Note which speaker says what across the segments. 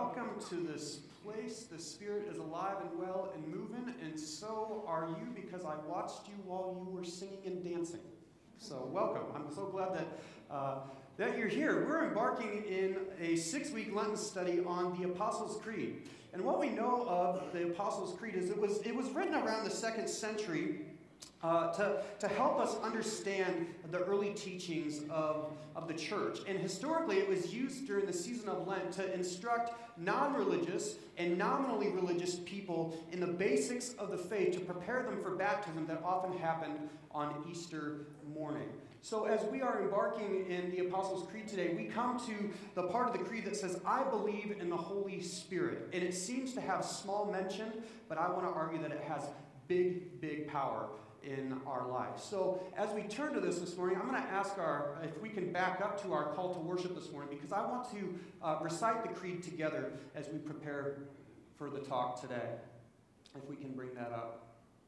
Speaker 1: welcome to this place. The Spirit is alive and well and moving, and so are you, because I watched you while you were singing and dancing. So welcome. I'm so glad that you're here. We're embarking in a 6-week Lenten study on the Apostles' Creed. And what we know of the Apostles' Creed is it was written around the 2nd century to help us understand the early teachings of the church. And historically, it was used during the season of Lent to instruct non-religious and nominally religious people in the basics of the faith, to prepare them for baptism that often happened on Easter morning. So as we are embarking in the Apostles' Creed today, we come to the part of the creed that says, I believe in the Holy Spirit. And it seems to have small mention, but I want to argue that it has big, big power in our life. So as we turn to this morning, I'm going to ask if we can back up to our call to worship this morning, because I want to recite the creed together as we prepare for the talk today. If we can bring that up.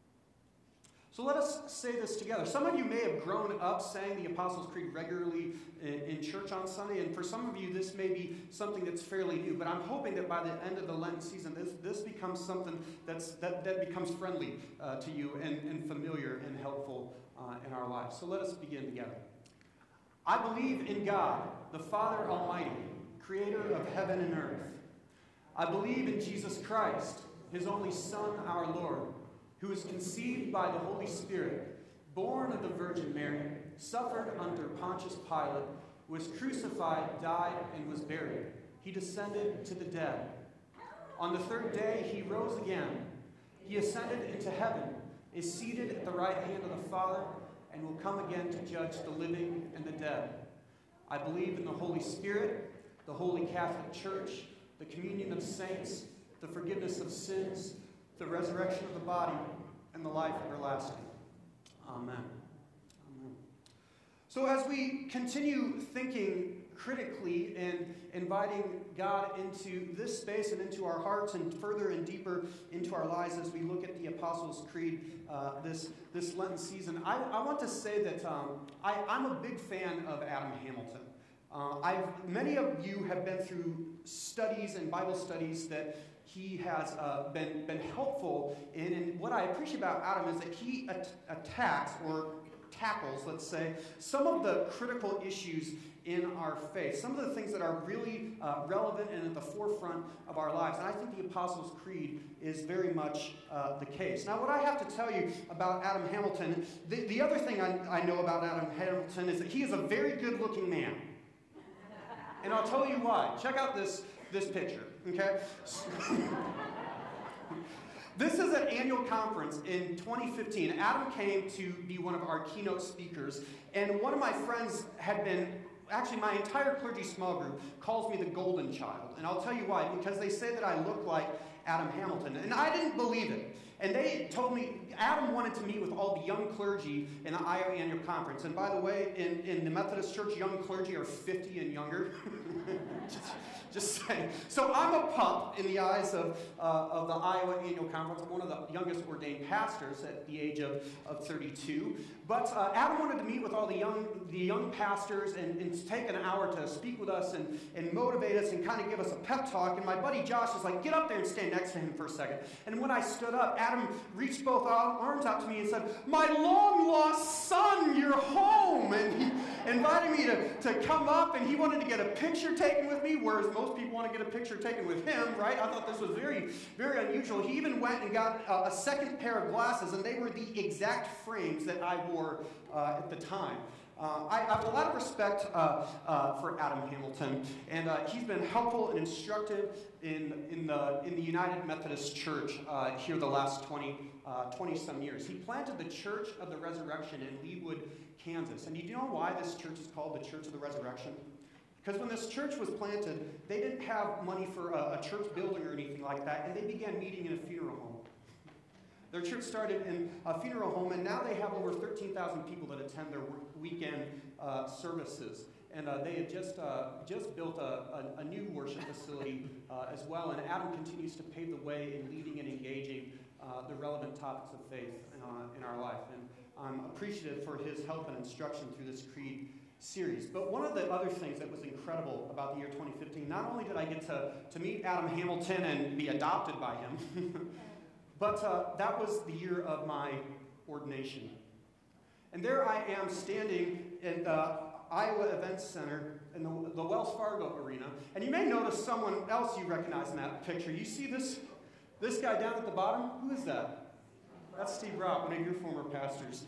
Speaker 1: So let us say this together. Some of you may have grown up saying the Apostles' Creed regularly in church on Sunday, and for some of you this may be something that's fairly new, but I'm hoping that by the end of the Lenten season this becomes something that becomes friendly to you and familiar and helpful in our lives. So let us begin together. I believe in God, the Father Almighty, creator of heaven and earth. I believe in Jesus Christ, his only Son, our Lord, who was conceived by the Holy Spirit, born of the Virgin Mary, suffered under Pontius Pilate, was crucified, died, and was buried. He descended to the dead. On the 3rd day, he rose again. He ascended into heaven, is seated at the right hand of the Father, and will come again to judge the living and the dead. I believe in the Holy Spirit, the Holy Catholic Church, the communion of saints, the forgiveness of sins, the resurrection of the body, and the life everlasting. Amen. Amen. So as we continue thinking critically and inviting God into this space and into our hearts and further and deeper into our lives as we look at the Apostles' Creed this Lenten season, I want to say that I'm a big fan of Adam Hamilton. Many of you have been through studies and Bible studies that he has been helpful in. And what I appreciate about Adam is that he attacks or tackles, let's say, some of the critical issues in our faith, some of the things that are really relevant and at the forefront of our lives. And I think the Apostles' Creed is very much the case. Now, what I have to tell you about Adam Hamilton, the other thing I know about Adam Hamilton is that he is a very good-looking man. And I'll tell you why. Check out this picture, okay? This is an annual conference in 2015. Adam came to be one of our keynote speakers, and one of my friends actually my entire clergy small group calls me the golden child. And I'll tell you why, because they say that I look like Adam Hamilton. And I didn't believe it. And they told me Adam wanted to meet with all the young clergy in the IO annual conference. And by the way, in the Methodist Church, young clergy are 50 and younger. Just saying. So I'm a pup in the eyes of the Iowa Annual Conference. I'm one of the youngest ordained pastors at the age of 32. But Adam wanted to meet with all the young pastors and take an hour to speak with us and motivate us and kind of give us a pep talk. And my buddy Josh is like, get up there and stand next to him for a second. And when I stood up, Adam reached both arms out to me and said, my long-lost son, you're home. And he invited me to come up, and he wanted to get a picture taken with me, whereas most people want to get a picture taken with him, right? I thought this was very, very unusual. He even went and got a second pair of glasses, and they were the exact frames that I wore at the time. I have a lot of respect for Adam Hamilton, and he's been helpful and instructive in the United Methodist Church here the last 20-some years. He planted the Church of the Resurrection in Leawood, Kansas. And do you know why this church is called the Church of the Resurrection? Because when this church was planted, they didn't have money for a church building or anything like that, and they began meeting in a funeral home. Their church started in a funeral home, and now they have over 13,000 people that attend their weekend services. And they had just built a new worship facility as well, and Adam continues to pave the way in leading and engaging the relevant topics of faith in our life. And I'm appreciative for his help and instruction through this creed series. But one of the other things that was incredible about the year 2015, not only did I get to meet Adam Hamilton and be adopted by him, but that was the year of my ordination. And there I am standing in the Iowa Events Center in the Wells Fargo Arena. And you may notice someone else you recognize in that picture. You see this guy down at the bottom? Who is that? That's Steve Rock, one of your former pastors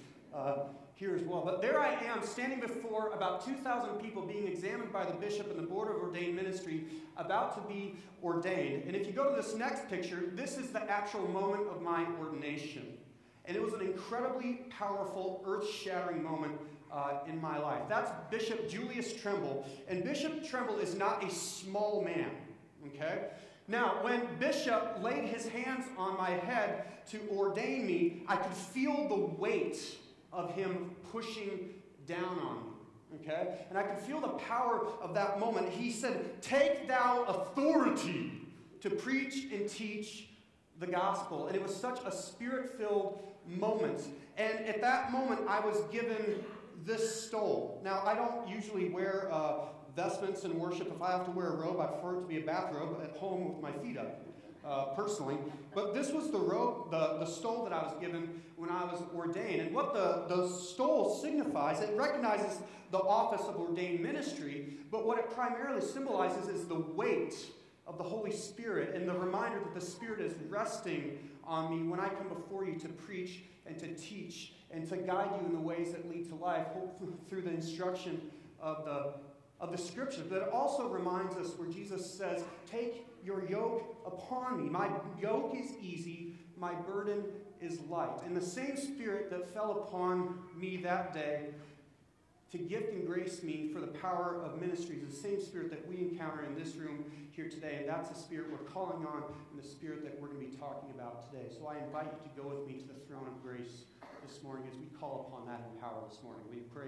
Speaker 1: here as well. But there I am standing before about 2,000 people being examined by the bishop and the Board of Ordained Ministry, about to be ordained. And if you go to this next picture, this is the actual moment of my ordination. And it was an incredibly powerful, earth-shattering moment in my life. That's Bishop Julius Tremble. And Bishop Tremble is not a small man, okay? Now, when Bishop laid his hands on my head to ordain me, I could feel the weight of him pushing down on me, okay? And I could feel the power of that moment. He said, "Take thou authority to preach and teach the gospel." And it was such a spirit-filled moment. And at that moment, I was given this stole. Now, I don't usually wear vestments in worship. If I have to wear a robe, I prefer it to be a bathrobe at home with my feet up, personally. But this was the robe, the stole that I was given when I was ordained. And what the stole signifies, it recognizes the office of ordained ministry, but what it primarily symbolizes is the weight of the Holy Spirit and the reminder that the Spirit is resting on me when I come before you to preach and to teach and to guide you in the ways that lead to life, through the instruction of the Scriptures. But it also reminds us where Jesus says, "Take your yoke upon me. My yoke is easy, my burden is light." And the same Spirit that fell upon me that day to gift and grace me for the power of ministry is the same Spirit that we encounter in this room here today. And that's the Spirit we're calling on and the Spirit that we're going to be talking about today. So I invite you to go with me to the throne of grace this morning as we call upon that in power this morning. Will you pray?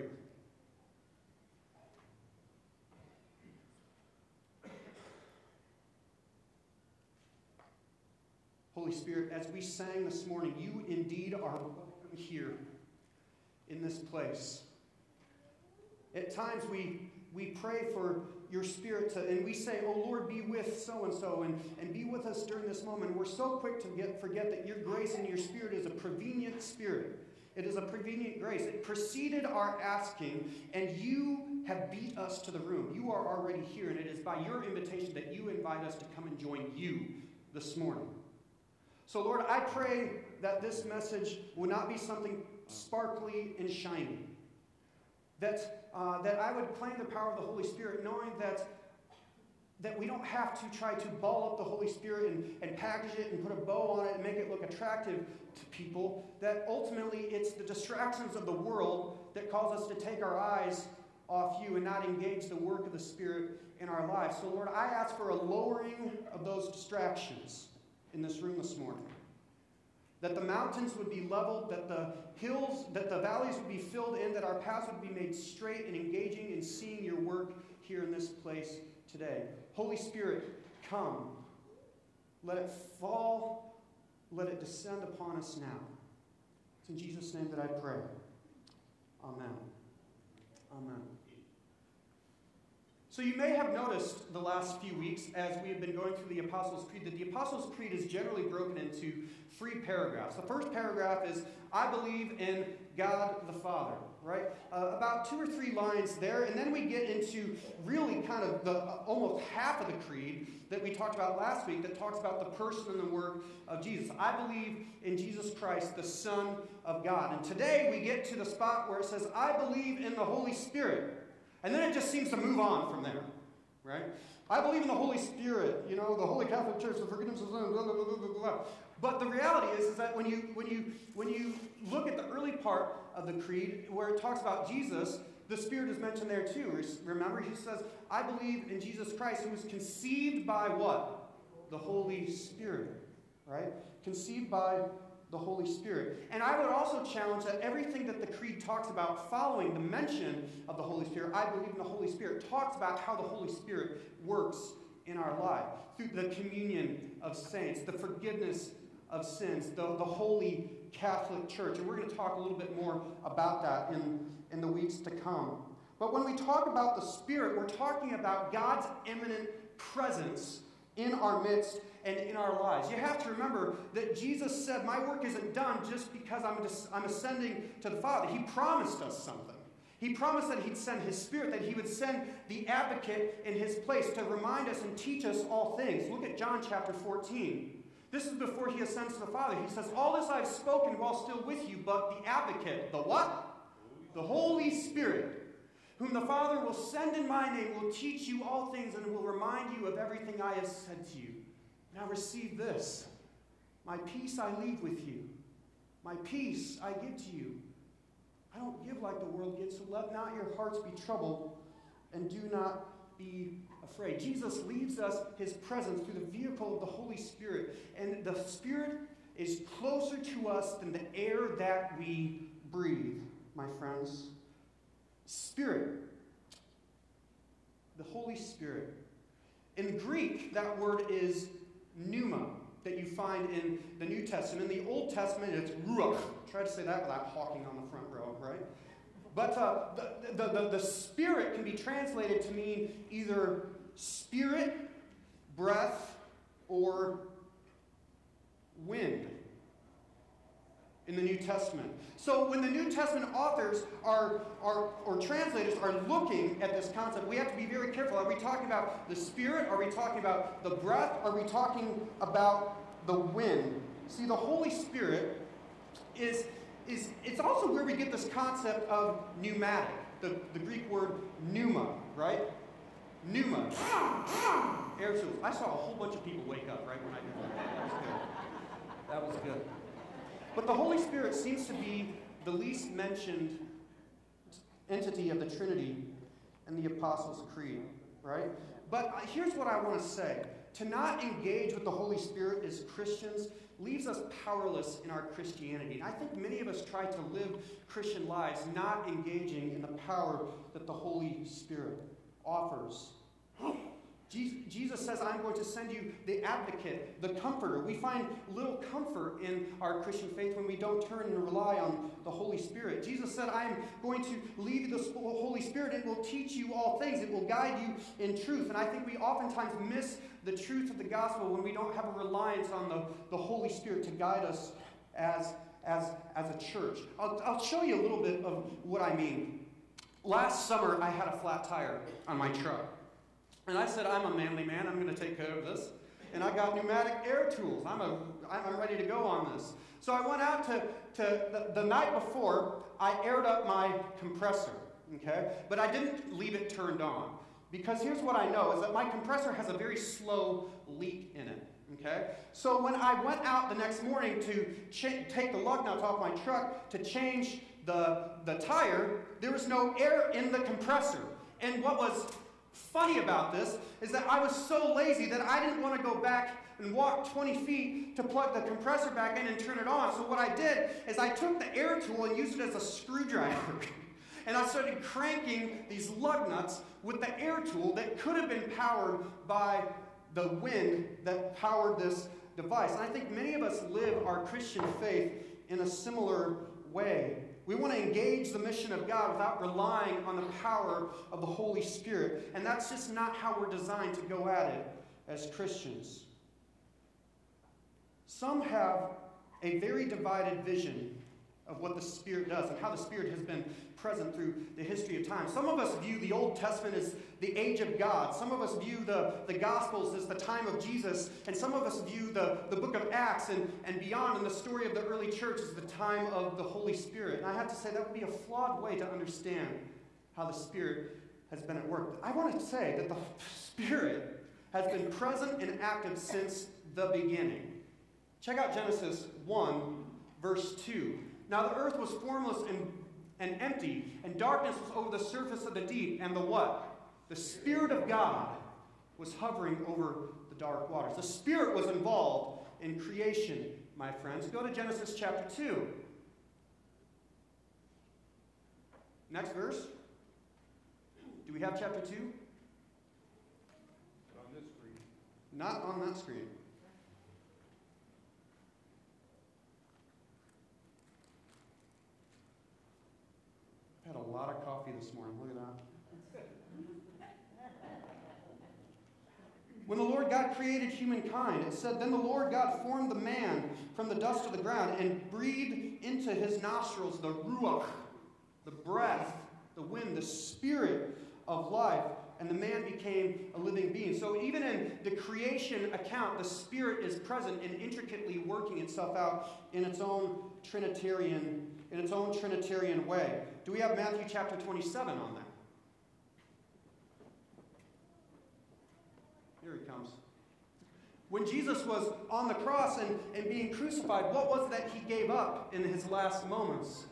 Speaker 1: Holy Spirit, as we sang this morning, you indeed are welcome here in this place. At times we pray for your Spirit and we say, "Oh Lord, be with so-and-so and be with us during this moment." And we're so quick to forget that your grace and your Spirit is a prevenient Spirit. It is a prevenient grace. It preceded our asking, and you have beat us to the room. You are already here, and it is by your invitation that you invite us to come and join you this morning. So Lord, I pray that this message will not be something sparkly and shiny. That I would claim the power of the Holy Spirit, knowing that we don't have to try to ball up the Holy Spirit and package it and put a bow on it and make it look attractive to people. That ultimately it's the distractions of the world that cause us to take our eyes off you and not engage the work of the Spirit in our lives. So Lord, I ask for a lowering of those distractions in this room this morning. That the mountains would be leveled, that the hills, that the valleys would be filled in, that our paths would be made straight and engaging in seeing your work here in this place today. Holy Spirit, come. Let it fall. Let it descend upon us now. It's in Jesus' name that I pray. Amen. Amen. So you may have noticed the last few weeks as we have been going through the Apostles' Creed that the Apostles' Creed is generally broken into 3 paragraphs. The first paragraph is, "I believe in God the Father," right? About 2 or 3 lines there, and then we get into really kind of the almost half of the creed that we talked about last week that talks about the person and the work of Jesus. I believe in Jesus Christ, the Son of God. And today we get to the spot where it says, "I believe in the Holy Spirit." And then it just seems to move on from there, right? I believe in the Holy Spirit, the Holy Catholic Church, the forgiveness of sins, blah, blah, blah, blah, blah. But the reality is that when you look at the early part of the creed where it talks about Jesus, the Spirit is mentioned there too. Remember, he says, "I believe in Jesus Christ, who was conceived by" what? The Holy Spirit, right? Conceived by the Holy Spirit. And I would also challenge that everything that the creed talks about following the mention of the Holy Spirit, "I believe in the Holy Spirit," talks about how the Holy Spirit works in our life through the communion of saints, the forgiveness of sins, the Holy Catholic Church. And we're going to talk a little bit more about that in the weeks to come. But when we talk about the Spirit, we're talking about God's imminent presence in our midst and in our lives. You have to remember that Jesus said, my work isn't done just because I'm ascending to the Father. He promised us something. He promised that he'd send his Spirit, that he would send the advocate in his place to remind us and teach us all things. Look at John chapter 14. This is before he ascends to the Father. He says, all this I've spoken while still with you, but the advocate, the what? The Holy Spirit, whom the Father will send in my name, will teach you all things and will remind you of everything I have said to you. Now receive this. My peace I leave with you. My peace I give to you. I don't give like the world gives, so let not your hearts be troubled, and do not be afraid. Jesus leaves us his presence through the vehicle of the Holy Spirit. And the Spirit is closer to us than the air that we breathe, my friends. Spirit. The Holy Spirit. In Greek, that word is pneuma, that you find in the New Testament. In the Old Testament, it's ruach. Try to say that without hawking on the front row, right? But the Spirit can be translated to mean either spirit, breath, or wind in the New Testament. So when the New Testament authors or translators are looking at this concept, we have to be very careful. Are we talking about the Spirit? Are we talking about the breath? Are we talking about the wind? See, the Holy Spirit it's also where we get this concept of pneumatic, the Greek word pneuma, right? Pneuma. Air tools. I saw a whole bunch of people wake up right when I did that. That was good. That was good. But the Holy Spirit seems to be the least mentioned entity of the Trinity in the Apostles' Creed, right? But here's what I want to say. To not engage with the Holy Spirit as Christians leaves us powerless in our Christianity. And I think many of us try to live Christian lives not engaging in the power that the Holy Spirit offers. Jesus says, I'm going to send you the advocate, the comforter. We find little comfort in our Christian faith when we don't turn and rely on the Holy Spirit. Jesus said, I am going to leave you the Holy Spirit. It will teach you all things. It will guide you in truth. And I think we oftentimes miss the truth of the gospel when we don't have a reliance on the Holy Spirit to guide us as a church. I'll show you a little bit of what I mean. Last summer, I had a flat tire on my truck. And I said, I'm a manly man. I'm going to take care of this. And I got pneumatic air tools. I'm ready to go on this. So I went out to the night before, I aired up my compressor, okay? But I didn't leave it turned on. Because here's what I know, is that my compressor has a very slow leak in it, okay? So when I went out the next morning to take the lug nuts off my truck to change the tire, there was no air in the compressor. And what was funny about this is that I was so lazy that I didn't want to go back and walk 20 feet to plug the compressor back in and turn it on. So what I did is I took the air tool and used it as a screwdriver. And I started cranking these lug nuts with the air tool that could have been powered by the wind that powered this device. And I think many of us live our Christian faith in a similar way. We want to engage the mission of God without relying on the power of the Holy Spirit. And that's just not how we're designed to go at it as Christians. Some have a very divided vision of what the Spirit does and how the Spirit has been present through the history of time. Some of us view the Old Testament as the age of God. Some of us view the Gospels as the time of Jesus. And some of us view the book of Acts and beyond and the story of the early church as the time of the Holy Spirit. And I have to say that would be a flawed way to understand how the Spirit has been at work. I want to say that the Spirit has been present and active since the beginning. Check out Genesis 1, verse 2. Now the earth was formless and empty, and darkness was over the surface of the deep, and the what? The Spirit of God was hovering over the dark waters. The Spirit was involved in creation, my friends. Go to Genesis chapter 2. Next verse. Do we have chapter 2?
Speaker 2: On this screen.
Speaker 1: Not on that screen. Had a lot of coffee this morning. Look at that. When the Lord God created humankind, it said, "Then the Lord God formed the man from the dust of the ground and breathed into his nostrils the ruach, the breath, the wind, the spirit of life, and the man became a living being." So even in the creation account, the Spirit is present and intricately working itself out in its own Trinitarian way. Do we have Matthew chapter 27 on there? Here he comes. When Jesus was on the cross and being crucified, what was it that he gave up in his last moments?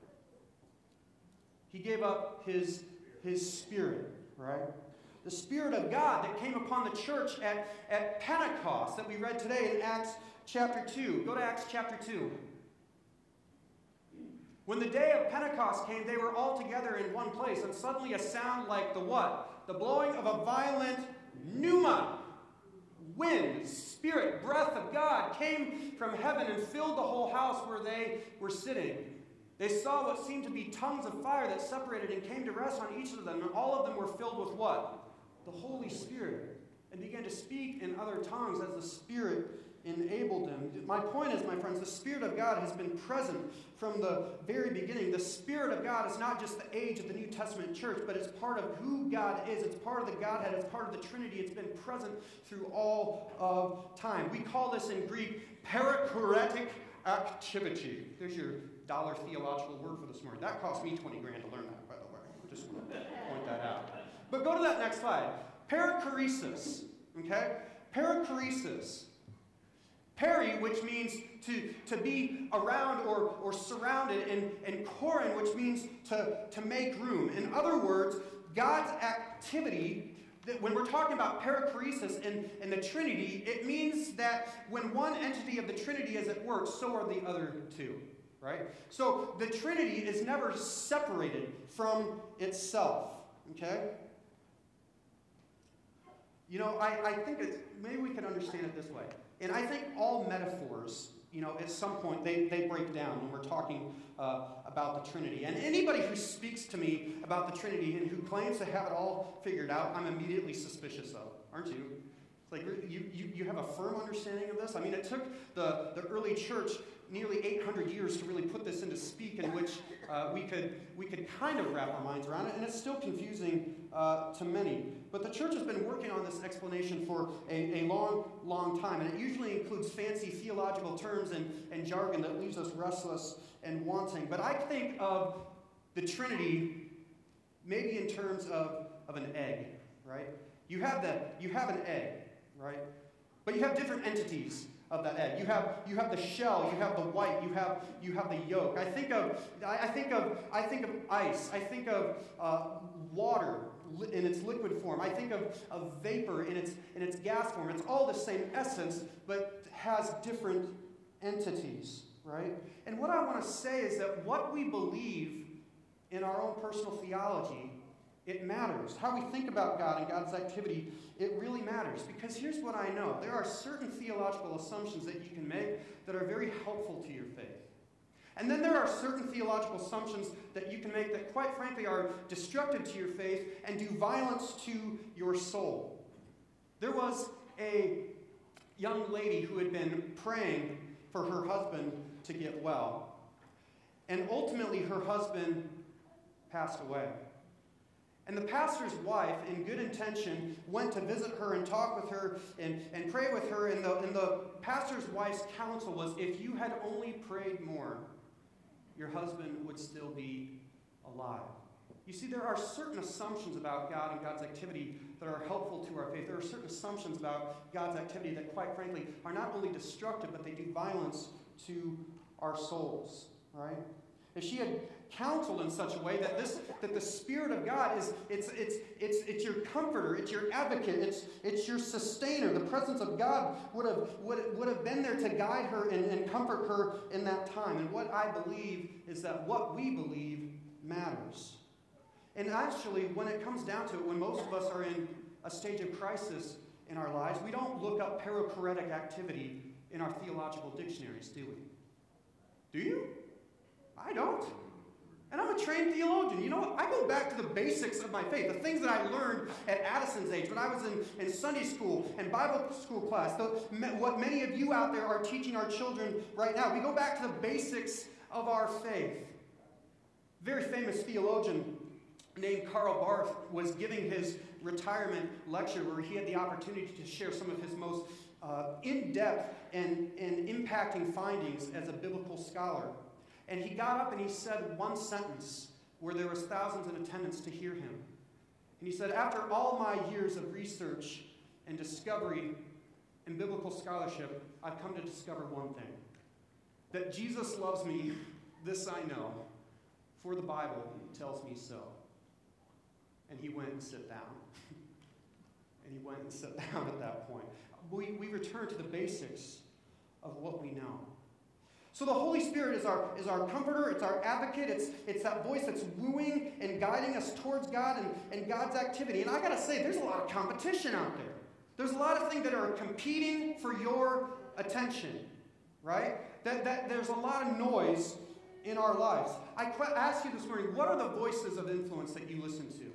Speaker 1: He gave up his spirit, right? The Spirit of God that came upon the church at Pentecost that we read today in Acts chapter 2. Go to Acts chapter 2. When the day of Pentecost came, they were all together in one place, and suddenly a sound like the what? The blowing of a violent pneuma, wind, spirit, breath of God came from heaven and filled the whole house where they were sitting. They saw what seemed to be tongues of fire that separated and came to rest on each of them, and all of them were filled with what? The Holy Spirit, and began to speak in other tongues as the Spirit enabled them. My point is, my friends, the Spirit of God has been present from the very beginning. The Spirit of God is not just the age of the New Testament church, but it's part of who God is. It's part of the Godhead. It's part of the Trinity. It's been present through all of time. We call this in Greek perichoretic activity. There's your dollar theological word for this morning. That cost me 20 grand to learn that, by the way. Just want to point that out. But go to that next slide. Perichoresis. Okay? Perichoresis. Peri, which means to be around or surrounded, and chorin, which means to make room. In other words, God's activity, that when we're talking about perichoresis in the Trinity, it means that when one entity of the Trinity is at work, so are the other two. Right? So the Trinity is never separated from itself. Okay? You know, I think maybe we can understand it this way. And I think all metaphors, you know, at some point they break down when we're talking about the Trinity. And anybody who speaks to me about the Trinity and who claims to have it all figured out, I'm immediately suspicious of, aren't you? It's like you have a firm understanding of this? I mean, it took the early church nearly 800 years to really put this into speak, in which we could kind of wrap our minds around it, and it's still confusing to many. But the church has been working on this explanation for a long, long time, and it usually includes fancy theological terms and jargon that leaves us restless and wanting. But I think of the Trinity maybe in terms of an egg, right? You have an egg, right? But you have different entities of that egg. You have the shell, you have the white, you have the yolk. I think of ice. I think of water in its liquid form. I think of vapor in its gas form. It's all the same essence, but has different entities, right? And what I want to say is that what we believe in our own personal theology, it matters. How we think about God and God's activity, it really matters. Because here's what I know. There are certain theological assumptions that you can make that are very helpful to your faith. And then there are certain theological assumptions that you can make that, quite frankly, are destructive to your faith and do violence to your soul. There was a young lady who had been praying for her husband to get well. And ultimately, her husband passed away. And the pastor's wife, in good intention, went to visit her and talk with her and pray with her. And the pastor's wife's counsel was, if you had only prayed more, your husband would still be alive. You see, there are certain assumptions about God and God's activity that are helpful to our faith. There are certain assumptions about God's activity that, quite frankly, are not only destructive, but they do violence to our souls. Right? If she had counseled in such a way that the Spirit of God is it's your comforter, it's your advocate, it's your sustainer. The presence of God would have been there to guide her and comfort her in that time. And what I believe is that what we believe matters. And actually, when it comes down to it, when most of us are in a stage of crisis in our lives, we don't look up perichoretic activity in our theological dictionaries, do we? Do you? I don't. And I'm a trained theologian. You know what? I go back to the basics of my faith, the things that I learned at Addison's age, when I was in Sunday school and Bible school class, what many of you out there are teaching our children right now. We go back to the basics of our faith. A very famous theologian named Karl Barth was giving his retirement lecture where he had the opportunity to share some of his most in-depth and impacting findings as a biblical scholar. And he got up and he said one sentence where there was thousands in attendance to hear him. And he said, after all my years of research and discovery and biblical scholarship, I've come to discover one thing. That Jesus loves me, this I know, for the Bible tells me so. And he went and sat down. And he went and sat down at that point. We return to the basics of what we know. So the Holy Spirit is our comforter, it's our advocate, it's that voice that's wooing and guiding us towards God and God's activity. And I gotta say, there's a lot of competition out there. There's a lot of things that are competing for your attention, right? That there's a lot of noise in our lives. I asked you this morning, what are the voices of influence that you listen to?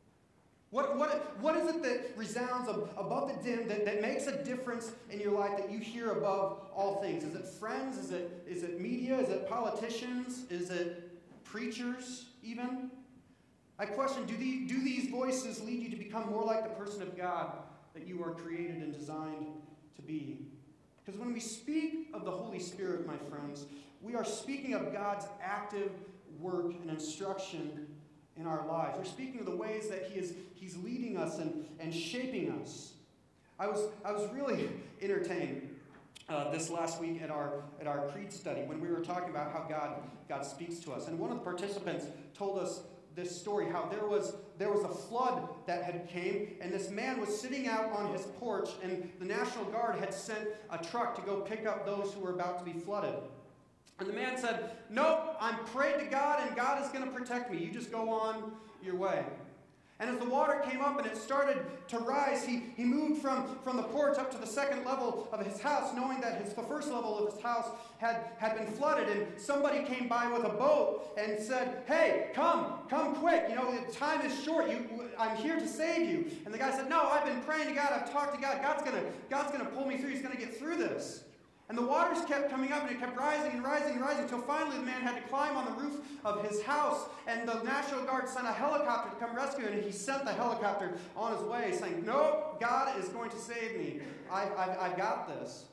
Speaker 1: What is it that resounds above the din that makes a difference in your life that you hear above all things? Is it friends? Is it media? Is it politicians? Is it preachers even? I question, do these voices lead you to become more like the person of God that you are created and designed to be? Because when we speak of the Holy Spirit, my friends, we are speaking of God's active work and instruction in our lives. We're speaking of the ways that He's leading us and shaping us. I was really entertained this last week at our creed study when we were talking about how God speaks to us. And one of the participants told us this story, how there was a flood that had came, and this man was sitting out on his porch, and the National Guard had sent a truck to go pick up those who were about to be flooded. And the man said, nope, I'm prayed to God and God is going to protect me. You just go on your way. And as the water came up and it started to rise, he moved from the porch up to the second level of his house, knowing that the first level of his house had been flooded. And somebody came by with a boat and said, hey, come quick. You know, the time is short. I'm here to save you. And the guy said, no, I've been praying to God. I've talked to God. God's going to pull me through. He's going to get through this. And the waters kept coming up, and it kept rising and rising and rising, until finally the man had to climb on the roof of his house, and the National Guard sent a helicopter to come rescue him, and he sent the helicopter on his way, saying, no, God is going to save me. I've got this.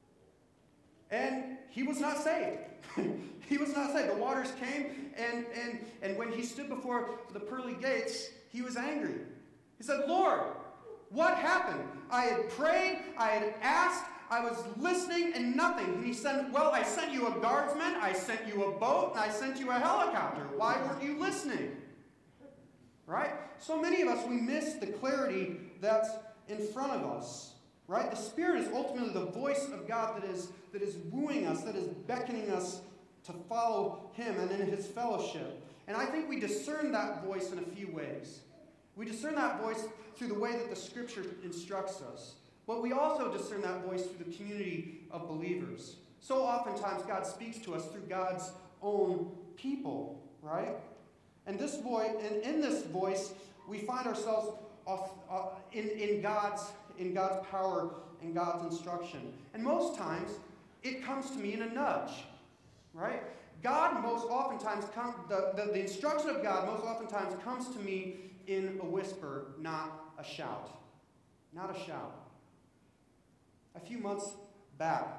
Speaker 1: And he was not saved. He was not saved. The waters came, and when he stood before the pearly gates, he was angry. He said, Lord, what happened? I had prayed, I had asked, I was listening and nothing. And he said, well, I sent you a guardsman, I sent you a boat, and I sent you a helicopter. Why weren't you listening? Right? So many of us, we miss the clarity that's in front of us. Right? The Spirit is ultimately the voice of God that is wooing us, that is beckoning us to follow Him and in His fellowship. And I think we discern that voice in a few ways. We discern that voice through the way that the Scripture instructs us. But we also discern that voice through the community of believers. So oftentimes God speaks to us through God's own people, right? And this voice, and in this voice, we find ourselves in God's power and God's instruction. And most times, it comes to me in a nudge, right? God most oftentimes the instruction of God most oftentimes comes to me in a whisper, not a shout. Not a shout. A few months back,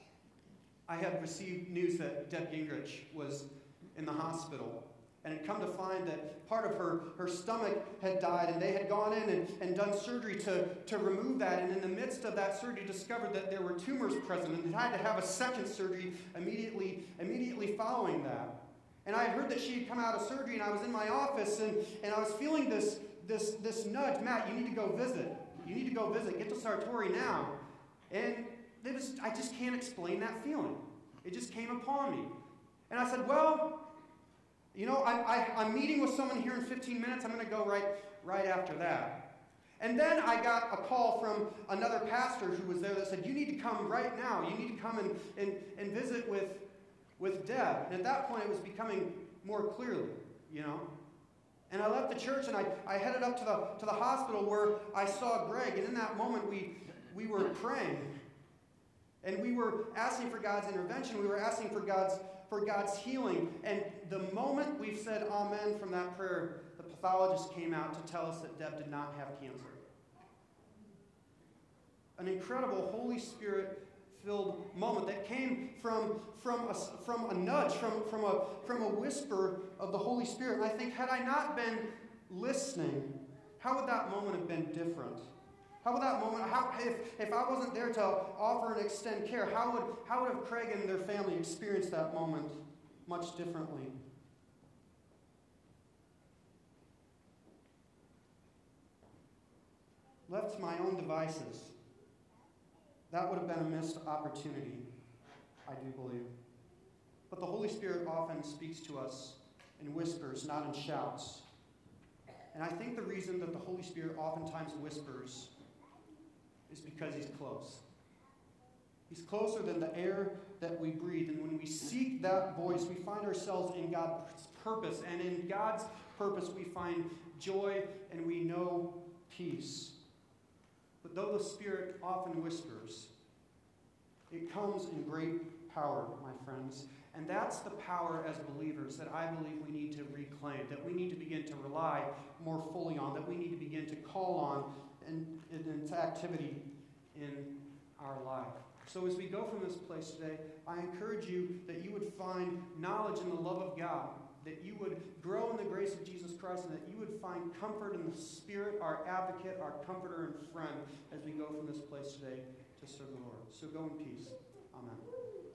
Speaker 1: I had received news that Deb Gingrich was in the hospital, and had come to find that part of her stomach had died, and they had gone in and done surgery to remove that, and in the midst of that surgery discovered that there were tumors present, and had to have a second surgery immediately following that. And I heard that she had come out of surgery, and I was in my office, and I was feeling this nudge, Matt, you need to go visit. You need to go visit. Get to Sartori now. And I just can't explain that feeling. It just came upon me. And I said, well, you know, I'm meeting with someone here in 15 minutes. I'm going to go right after that. And then I got a call from another pastor who was there that said, you need to come right now. You need to come and visit with Deb. And at that point, it was becoming more clearly, you know. And I left the church and I headed up to the hospital where I saw Greg. And in that moment, we were praying. And we were asking for God's intervention. We were asking for God's healing. And the moment we said amen from that prayer, the pathologist came out to tell us that Deb did not have cancer. An incredible Holy Spirit-filled moment that came from a nudge, from a whisper of the Holy Spirit. And I think, had I not been listening, how would that moment have been different? How would that moment, if I wasn't there to offer and extend care, how would have Craig and their family experienced that moment much differently? Left to my own devices, that would have been a missed opportunity, I do believe. But the Holy Spirit often speaks to us in whispers, not in shouts. And I think the reason that the Holy Spirit oftentimes whispers is because he's close. He's closer than the air that we breathe. And when we seek that voice, we find ourselves in God's purpose. And in God's purpose, we find joy and we know peace. But though the Spirit often whispers, it comes in great power, my friends. And that's the power as believers that I believe we need to reclaim, that we need to begin to rely more fully on, that we need to begin to call on and its activity in our life. So as we go from this place today, I encourage you that you would find knowledge in the love of God, that you would grow in the grace of Jesus Christ, and that you would find comfort in the Spirit, our advocate, our comforter and friend, as we go from this place today to serve the Lord. So go in peace. Amen.